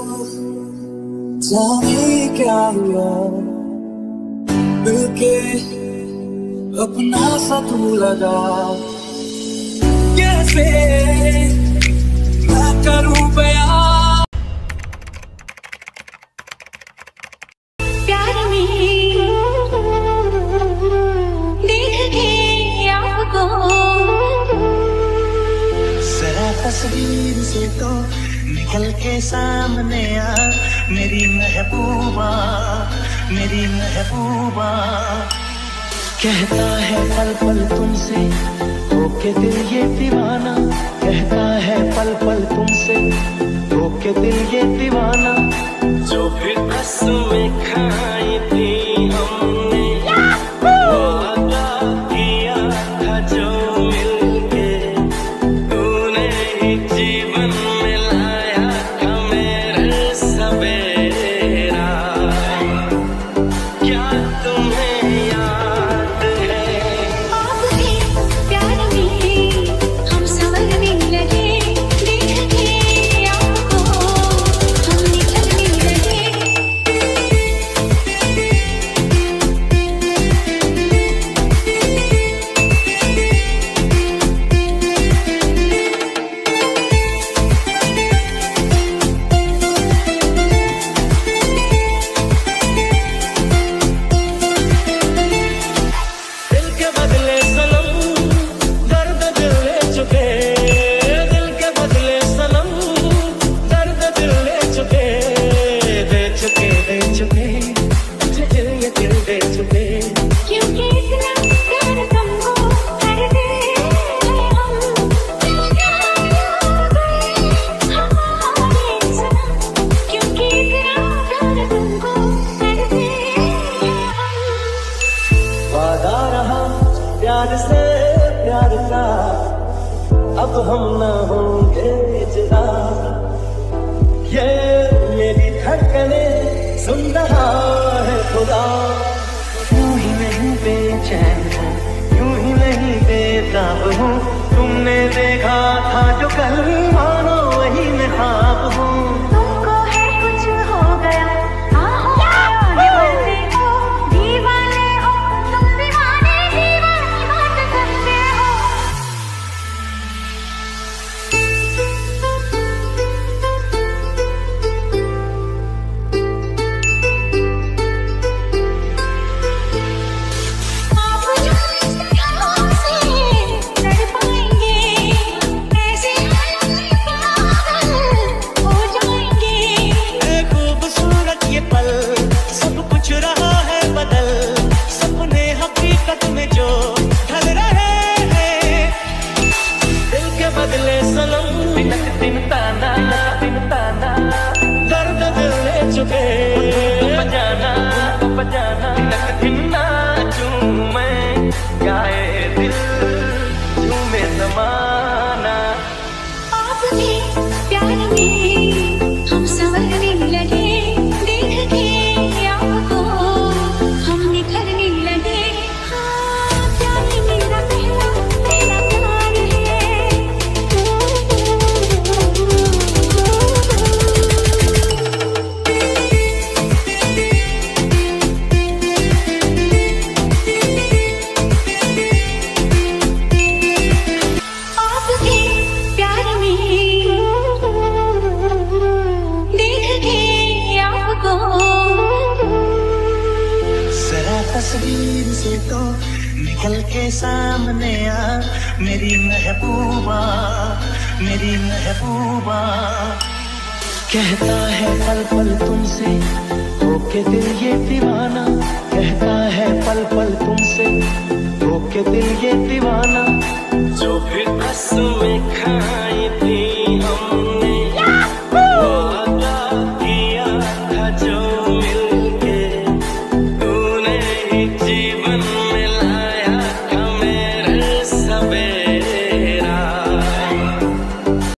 जाने क्या हुआ मिलके अपना सा तू लगा, कैसे मैं करूं बयां प्यार में देख के आपको। जरा तस्वीर से तो निकल के सामने आ, मेरी महबूबा, मेरी महबूबा। कहता है पल पल तुमसे होके दिल ये दीवाना, कहता है पल पल तुमसे होके दिल ये दीवाना। जो भी कसमें खाई थी हमने, वादा किया था जो मिलके, तूने ही जीवन में लाया था मेरे सवेरा। क्या तुम्हें याद है? आपके प्यार में हम संवरने लगे, देख के आपको हम निखरने लगे। दिल के बदले सनम दर्द दिल ले चुके, दिल के बदले सनम दर्द दिल ले चुके, दे चुके, दे चुके, दिल ये दिल दे चुके। क्योंकि इतना प्यार तुमको करते हैं हम, हमारे सनम। क्योंकि इतना प्यार तुमको करते हैं हम। वादा रहा प्यार से प्यार का, अब हम न होंगे जुदा। ये मेरी धड़कने सुन रहा है खुदा। यूं ही नहीं बेचैन हूँ, यूं ही नहीं बेताब हूँ, तुमने देखा था जो कल मानो वही मैं ख्वाब हूँ। तुमको है कुछ हो गया, हाँ हो गया, दीवाने हो, दीवाने हो, तुम दीवाने दीवानी बात करते हो। आप जो इस तरह से लड़ पाएंगे, ऐसे हालत में पागल हो जाएंगे। है खूबसूरत ये पल, सब कुछ रहा है बदल, सपने हकीकत में जो ढल रहे हैं। दिल के बदले सनम बिनक दिन ताना, दिन ताना दर्द दिल ले चुके, बजाना बजाना बिनक दिन नाचूं मैं, गाए दिल झूमे जमाना। आपके प्यार में हम संवरने लगे, देख के आपको हम निखरने लगे। हाँ, प्यार मेरा पहला पहला प्यार है। आपके प्यार में देख के आपको। जरा तस्वीर से तो निकल के सामने आ, मेरी महबूबा, मेरी महबूबा। कहता है पल पल तुमसे होके दिल ये दीवाना, कहता है पल पल तुमसे होके दिल ये दीवाना। जो भी कसम